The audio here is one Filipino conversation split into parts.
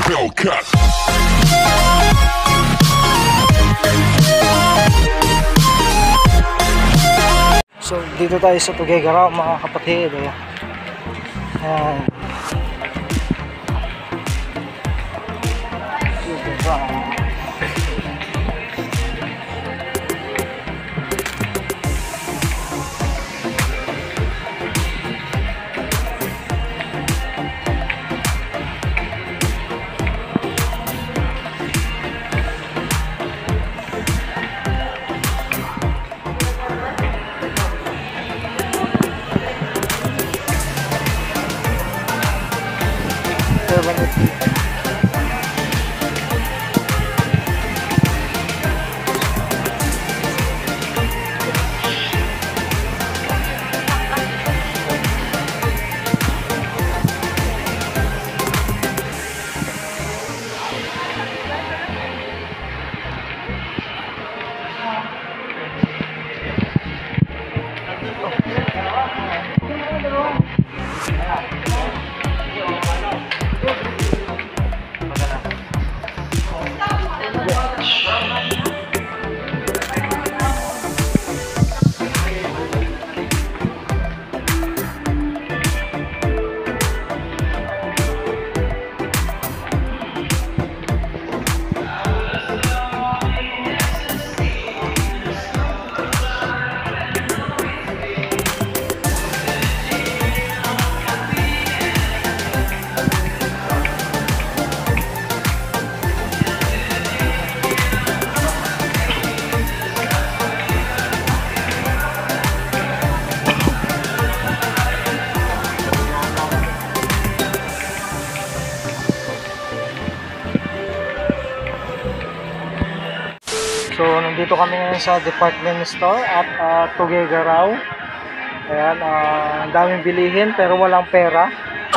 Hellcat. So dito tayo sa Tuguegarao mga kapatid. Ayan. So, nandito kami ngayon sa department store at Tuguegarao. Ayan, ang daming bilihin pero walang pera.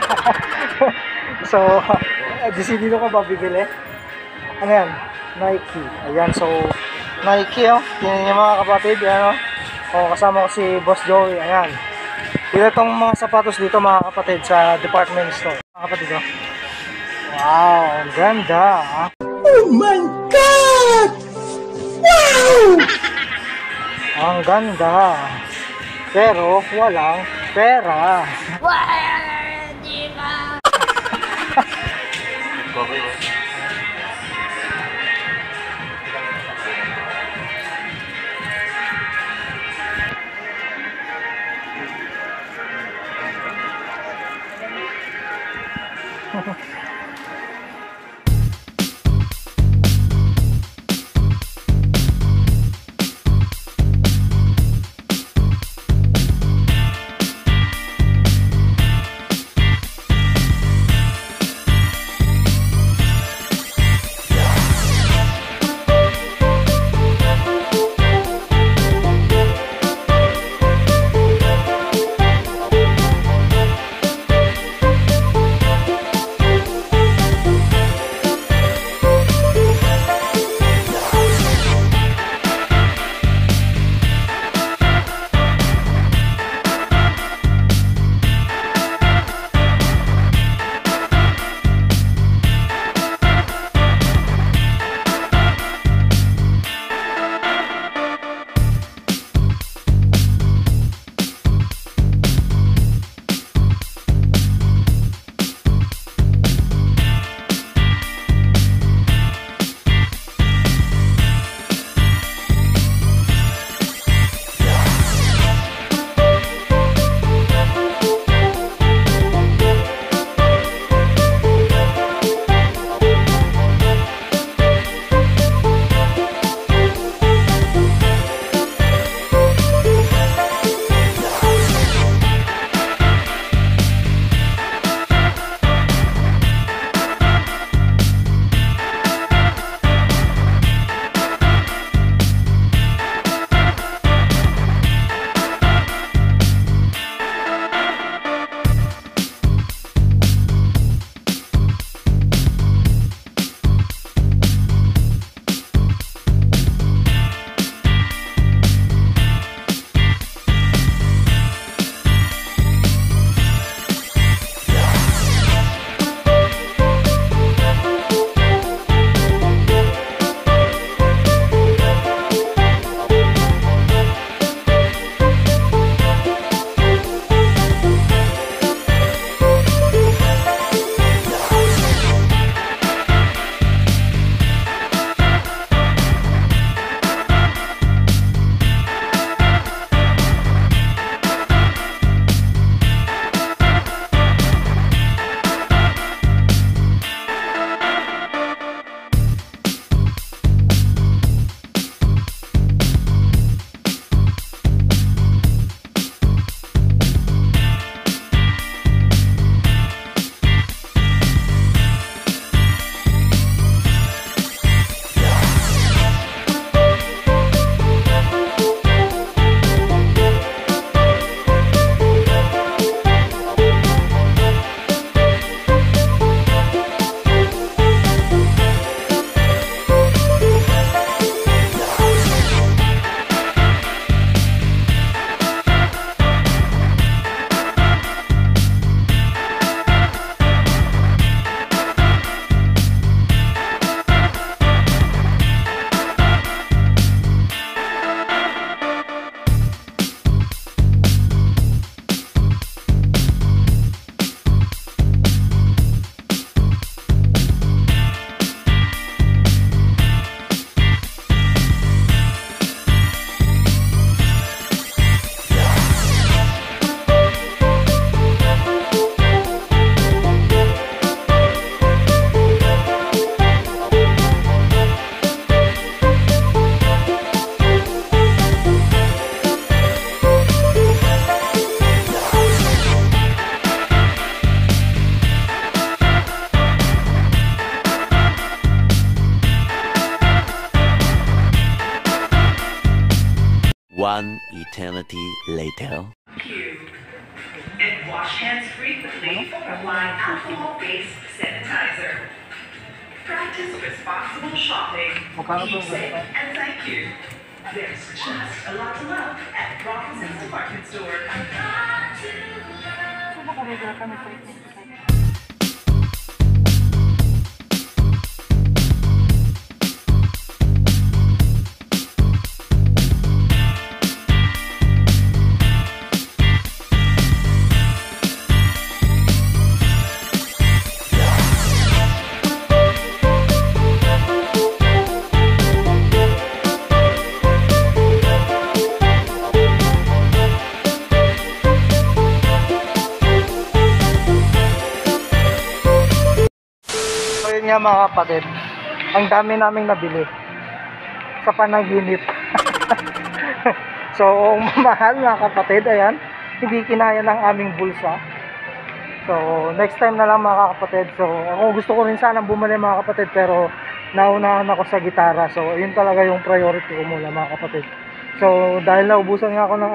So, dito ka ba bibili? Ano yan? Nike. Ayan, so, Nike, oh. Tingnan niyo mga kapatid, ayan, oh. Oh, kasama ko si Boss Joey, ayan. Dito itong mga sapatos dito mga kapatid sa department store. Mga kapatid, oh. Wow, ang ganda, ha? Oh my God! Wow! Ang ganda. Pero walang pera. Di ba? One eternity later. And wash hands frequently. Apply alcohol-based sanitizer. Practice responsible shopping. Keep safe and thank you. There's just a lot to love at Robinson's Department Store. So yun nga mga kapatid, ang dami naming nabili sa panaginip. So mahal mga kapatid, ayan, hindi kinaya ng aming bulsa. So next time na lang mga kapatid. So ako gusto ko rin sanang bumili mga kapatid, pero naunahan ako sa gitara. So yun talaga yung priority ko muna mga kapatid. So dahil naubusan nga ako ng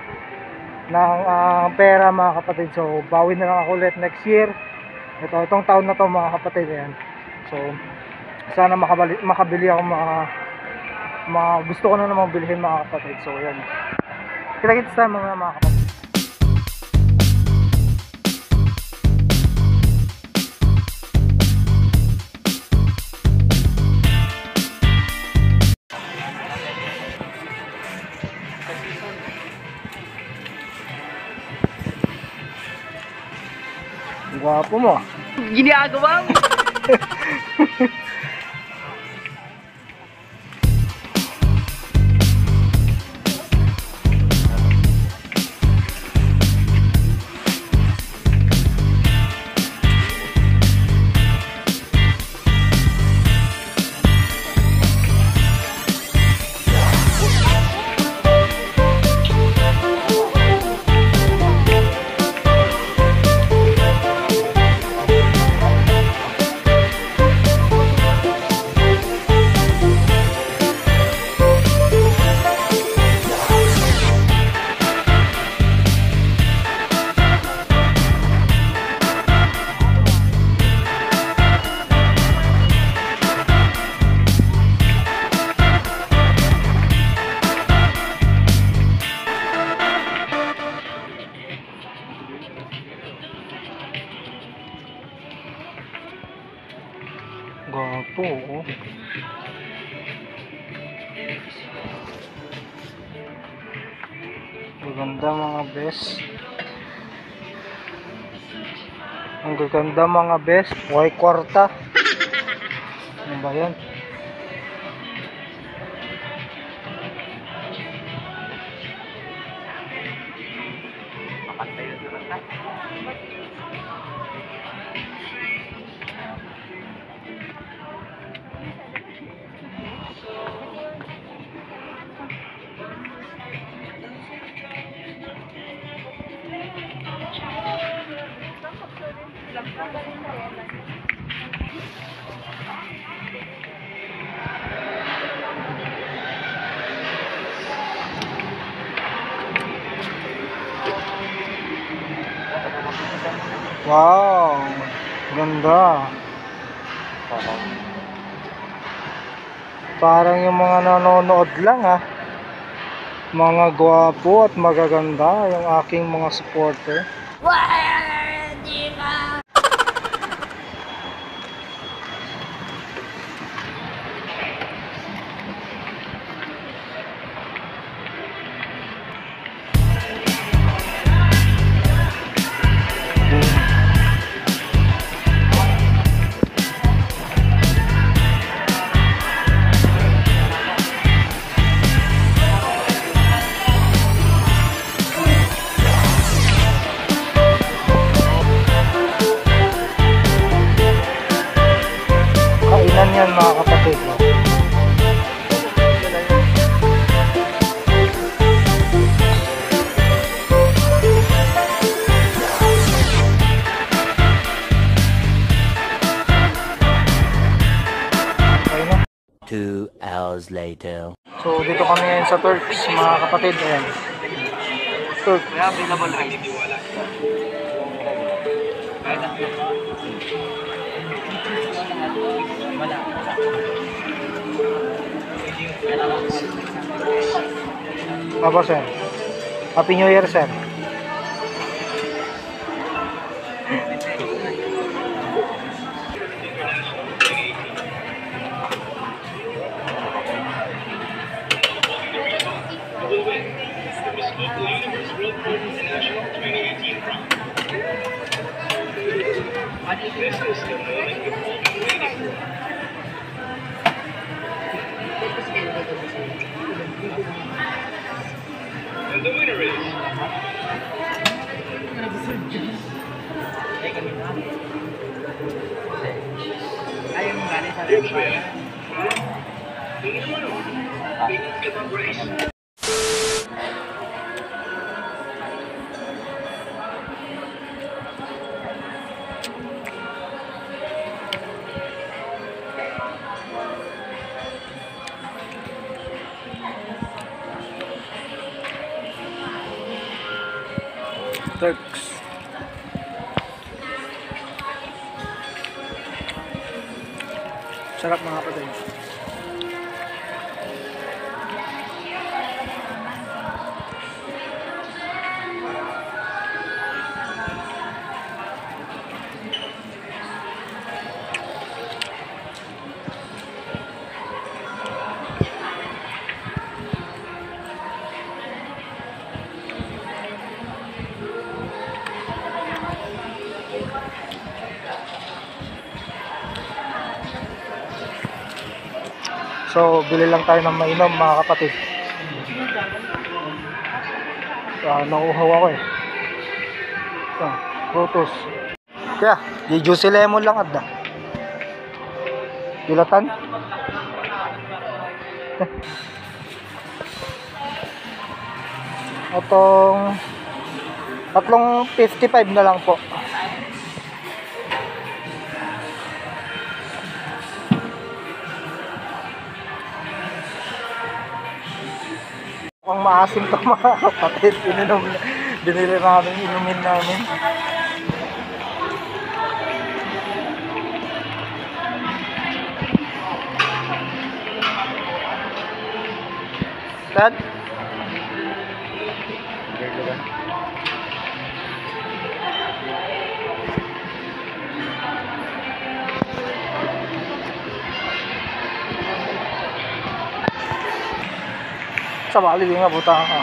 pera mga kapatid, so bawi na lang ako ulit next year. Itong taon na to mga kapatid, ayan. So sana makabili ako mga gusto ko na namang bilhin mga kapatid. So ayan, kita-kits tayo mga kapatid. Gwapo mo. Ginagawa mo. Gwapo, oh. Maganda mga best. Ang gaganda mga best. Huwag kwarta. Ano ba yan? Wow, ganda. Parang yung mga nanonood lang ah. Mga gwapo at magaganda yung aking mga supporter. Pwede ka. Kainan yan mga kapatid. No? Okay na. 2 hours later. So dito kami ngayon sa Turks, mga kapatid. Ayan. Turks. Apa sir? Happy New Year sir. Turks. Sarap mga kapatid. So, bili lang tayo ng mainom mga kapatid. Nauuhaw ako eh. Ito, frutos. Kaya, di juicy lemon lang adda. Dilatan. Itong tatlong 55 na lang po. Ang maasim to mga kapatid, binili namin, inumin namin. Dad? Sa bali nga buta ka.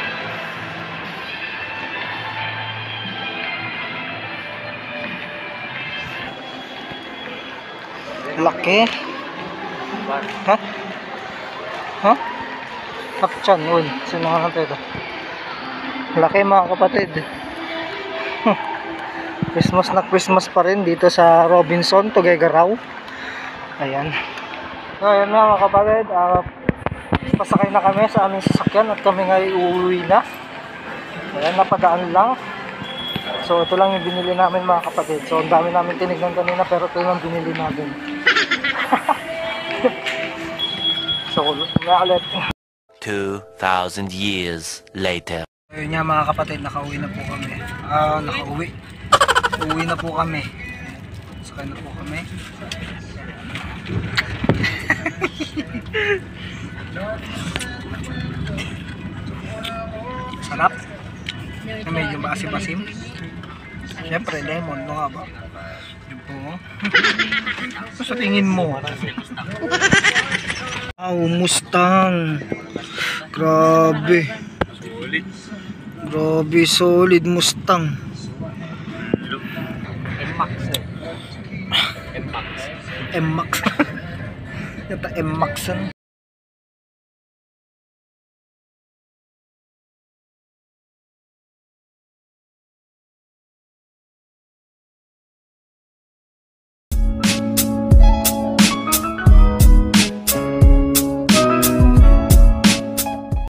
Laki. Ha? Ha? Kapchan, yun. Sinungan natin ito. Laki mga kapatid. Christmas na Christmas pa rin dito sa Robinson, Tuguegarao. Ayan. So, ayan na mga kapatid. Pasakay na kami sa aming sasakyan at kami ngayon uuwi na. Ayan, napadaan lang. So ito lang yung binili namin mga kapatid. So ang dami namin tinignan kanina pero ito yung binili namin. So ulit. 2,000 years later. Ayun nga mga kapatid, nakauwi na po kami. Uuwi na po kami. Sakay na po kami. Sarap. Na medyo maasim-asim. Siyempre, lemon. No nga ba? Yun po. Ano sa tingin mo? Wow, Mustang. Grabe. Grabe, solid Mustang. M-Max. Yata M-Max.